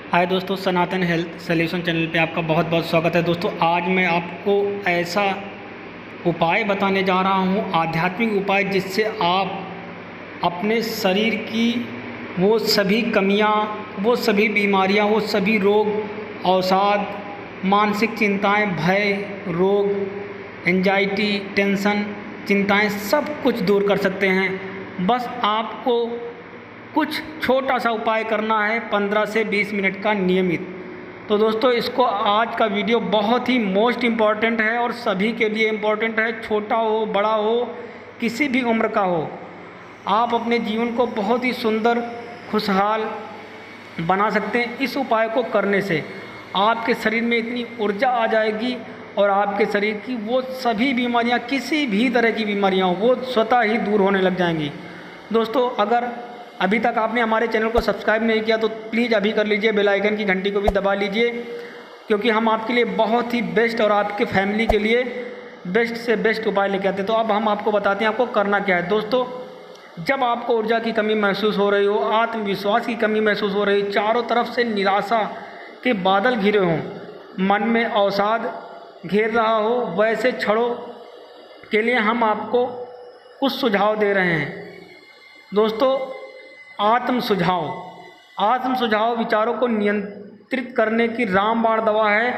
हाय दोस्तों, सनातन health solution channel पे आपका बहुत बहुत स्वागत है। दोस्तों, आज मैं आपको ऐसा उपाय बताने जा रहा हूँ, आध्यात्मिक उपाय, जिससे आप अपने शरीर की वो सभी कमियाँ, वो सभी बीमारियाँ, वो सभी रोग, अवसाद, मानसिक चिंताएं, भय, रोग, एंजाइटी, टेंशन, चिंताएं, सब कुछ दूर कर सकते हैं। बस आपको कुछ छोटा सा उपाय करना है, 15 से 20 मिनट का नियमित। तो दोस्तों, इसको आज का वीडियो बहुत ही मोस्ट इम्पॉर्टेंट है और सभी के लिए इम्पॉर्टेंट है। छोटा हो, बड़ा हो, किसी भी उम्र का हो, आप अपने जीवन को बहुत ही सुंदर, खुशहाल बना सकते हैं। इस उपाय को करने से आपके शरीर में इतनी ऊर्जा आ जाएगी और आपके शरीर की वो सभी बीमारियां, किसी भी तरह की बीमारियां हो, वो स्वतः ही दूर होने लग जाएंगी। दोस्तों, अगर अभी तक आपने हमारे चैनल को सब्सक्राइब नहीं किया तो प्लीज़ अभी कर लीजिए, बेल आइकन की घंटी को भी दबा लीजिए, क्योंकि हम आपके लिए बहुत ही बेस्ट और आपके फैमिली के लिए बेस्ट से बेस्ट उपाय लेके आते हैं। तो अब हम आपको बताते हैं आपको करना क्या है। दोस्तों, जब आपको ऊर्जा की कमी महसूस हो रही हो, आत्मविश्वास की कमी महसूस हो रही, चारों तरफ से निराशा के बादल घिरे हों, मन में अवसाद घेर रहा हो, वैसे क्षणों के लिए हम आपको कुछ सुझाव दे रहे हैं। दोस्तों, आत्म सुझाव विचारों को नियंत्रित करने की रामबाण दवा है।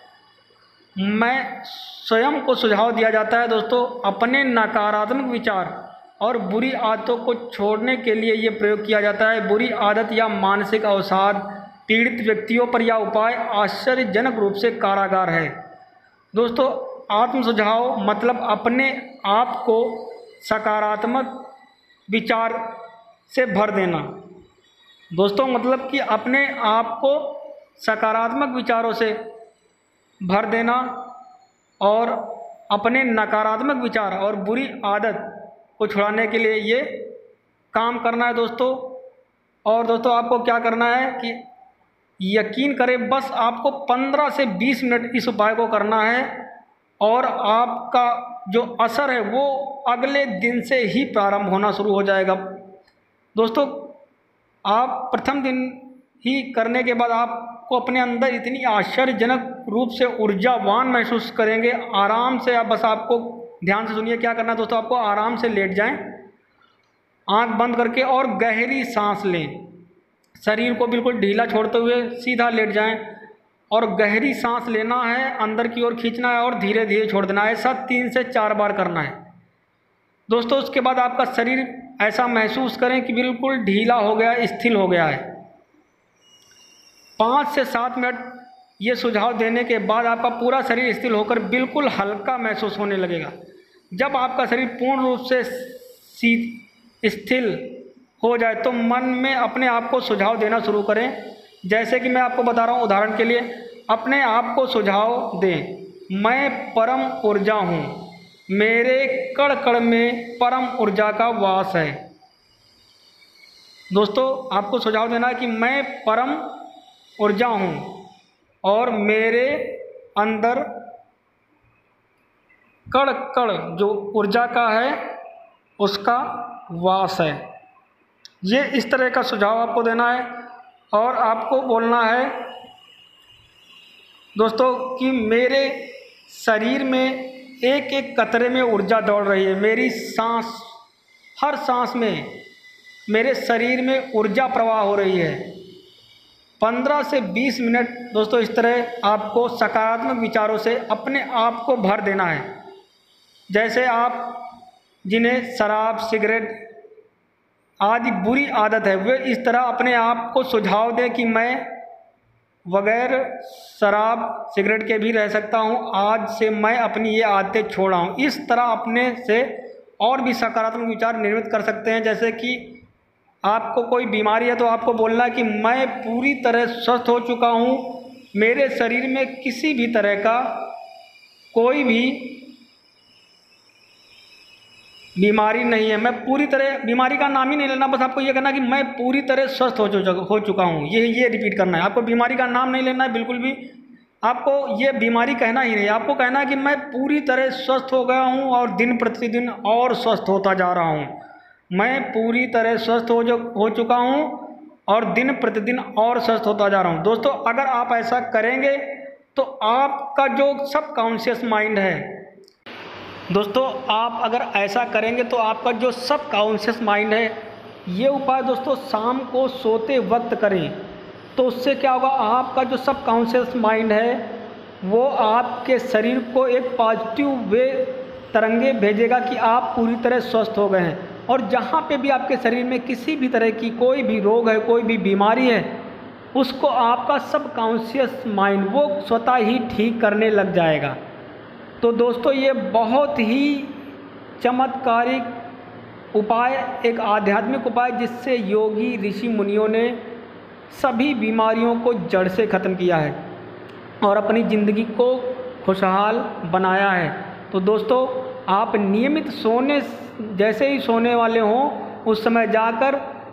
मैं स्वयं को सुझाव दिया जाता है दोस्तों, अपने नकारात्मक विचार और बुरी आदतों को छोड़ने के लिए ये प्रयोग किया जाता है। बुरी आदत या मानसिक अवसाद पीड़ित व्यक्तियों पर यह उपाय आश्चर्यजनक रूप से कारागार है। दोस्तों, आत्म सुझाव मतलब अपने आप को सकारात्मक विचार से भर देना। दोस्तों, मतलब कि अपने आप को सकारात्मक विचारों से भर देना और अपने नकारात्मक विचार और बुरी आदत को छुड़ाने के लिए ये काम करना है दोस्तों। और दोस्तों, आपको क्या करना है कि यकीन करें, बस आपको 15 से 20 मिनट इस उपाय को करना है और आपका जो असर है वो अगले दिन से ही प्रारंभ होना शुरू हो जाएगा। दोस्तों, आप प्रथम दिन ही करने के बाद आपको अपने अंदर इतनी आश्चर्यजनक रूप से ऊर्जावान महसूस करेंगे। आराम से, आप बस आपको ध्यान से सुनिए क्या करना है दोस्तों। आपको आराम से लेट जाएं, आंख बंद करके, और गहरी सांस लें। शरीर को बिल्कुल ढीला छोड़ते हुए सीधा लेट जाएं और गहरी सांस लेना है, अंदर की ओर खींचना है और धीरे धीरे छोड़ देना है। ऐसा 3 से 4 बार करना है दोस्तों। उसके बाद आपका शरीर ऐसा महसूस करें कि बिल्कुल ढीला हो गया, स्थिर हो गया है। 5 से 7 मिनट ये सुझाव देने के बाद आपका पूरा शरीर स्थिर होकर बिल्कुल हल्का महसूस होने लगेगा। जब आपका शरीर पूर्ण रूप से स्थिर हो जाए तो मन में अपने आप को सुझाव देना शुरू करें। जैसे कि मैं आपको बता रहा हूँ, उदाहरण के लिए अपने आप को सुझाव दें, मैं परम ऊर्जा हूँ, मेरे कण कण में परम ऊर्जा का वास है। दोस्तों, आपको सुझाव देना है कि मैं परम ऊर्जा हूँ और मेरे अंदर कण कण जो ऊर्जा का है उसका वास है। ये इस तरह का सुझाव आपको देना है और आपको बोलना है दोस्तों कि मेरे शरीर में एक एक कतरे में ऊर्जा दौड़ रही है। मेरी सांस, हर सांस में मेरे शरीर में ऊर्जा प्रवाह हो रही है। 15 से 20 मिनट दोस्तों इस तरह आपको सकारात्मक विचारों से अपने आप को भर देना है। जैसे आप जिन्हें शराब, सिगरेट आदि बुरी आदत है, वे इस तरह अपने आप को सुझाव दें कि मैं बगैर शराब, सिगरेट के भी रह सकता हूँ, आज से मैं अपनी ये आदतें छोड़ा हूँ। इस तरह अपने से और भी सकारात्मक विचार निर्मित कर सकते हैं। जैसे कि आपको कोई बीमारी है तो आपको बोलना है कि मैं पूरी तरह स्वस्थ हो चुका हूँ, मेरे शरीर में किसी भी तरह का कोई भी बीमारी नहीं है, मैं पूरी तरह, बीमारी का नाम ही नहीं लेना, बस आपको ये कहना कि मैं पूरी तरह स्वस्थ हो चुका हूँ। ये रिपीट करना है आपको। बीमारी का नाम नहीं लेना है बिल्कुल भी, आपको ये बीमारी कहना ही नहीं, आपको कहना है कि मैं पूरी तरह स्वस्थ हो गया हूँ और दिन प्रतिदिन और स्वस्थ होता जा रहा हूँ। मैं पूरी तरह स्वस्थ हो चुका हूँ और दिन प्रतिदिन और स्वस्थ होता जा रहा हूँ। दोस्तों अगर आप ऐसा करेंगे तो आपका जो सबकॉन्शियस माइंड है, दोस्तों आप अगर ऐसा करेंगे तो आपका जो सबकॉन्शियस माइंड है, ये उपाय दोस्तों शाम को सोते वक्त करें। तो उससे क्या होगा, आपका जो सबकॉन्शियस माइंड है वो आपके शरीर को एक पॉजिटिव वे तरंगे भेजेगा कि आप पूरी तरह स्वस्थ हो गए हैं। और जहाँ पे भी आपके शरीर में किसी भी तरह की कोई भी रोग है, कोई भी बीमारी है, उसको आपका सबकॉन्शियस माइंड वो स्वतः ही ठीक करने लग जाएगा। तो दोस्तों ये बहुत ही चमत्कारिक उपाय, एक आध्यात्मिक उपाय जिससे योगी ऋषि मुनियों ने सभी बीमारियों को जड़ से ख़त्म किया है और अपनी ज़िंदगी को खुशहाल बनाया है। तो दोस्तों आप नियमित सोने, जैसे ही सोने वाले हों उस समय जाकर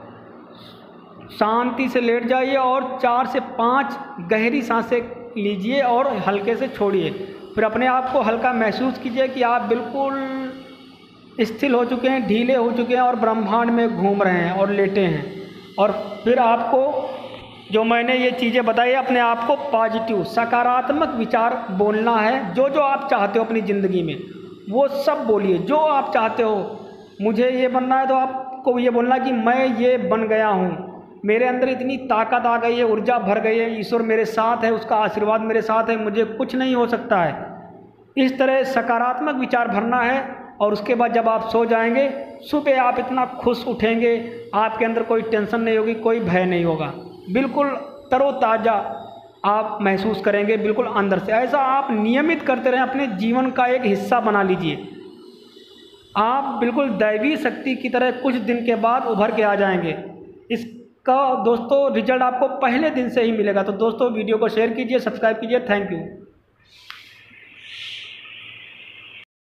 शांति से लेट जाइए और 4 से 5 गहरी सांसें लीजिए और हल्के से छोड़िए। फिर अपने आप को हल्का महसूस कीजिए कि आप बिल्कुल स्थिर हो चुके हैं, ढीले हो चुके हैं और ब्रह्मांड में घूम रहे हैं और लेटे हैं। और फिर आपको जो मैंने ये चीज़ें बताई, अपने आप को पॉजिटिव सकारात्मक विचार बोलना है। जो जो आप चाहते हो अपनी ज़िंदगी में वो सब बोलिए। जो आप चाहते हो, मुझे ये बनना है तो आपको ये बोलना कि मैं ये बन गया हूँ, मेरे अंदर इतनी ताकत आ गई है, ऊर्जा भर गई है, ईश्वर मेरे साथ है, उसका आशीर्वाद मेरे साथ है, मुझे कुछ नहीं हो सकता है। इस तरह सकारात्मक विचार भरना है। और उसके बाद जब आप सो जाएंगे, सुबह आप इतना खुश उठेंगे, आपके अंदर कोई टेंशन नहीं होगी, कोई भय नहीं होगा, बिल्कुल तरोताज़ा आप महसूस करेंगे बिल्कुल अंदर से। ऐसा आप नियमित करते रहें, अपने जीवन का एक हिस्सा बना लीजिए। आप बिल्कुल दैवी शक्ति की तरह कुछ दिन के बाद उभर के आ जाएंगे। इसका दोस्तों रिजल्ट आपको पहले दिन से ही मिलेगा। तो दोस्तों वीडियो को शेयर कीजिए, सब्सक्राइब कीजिए। Thank you.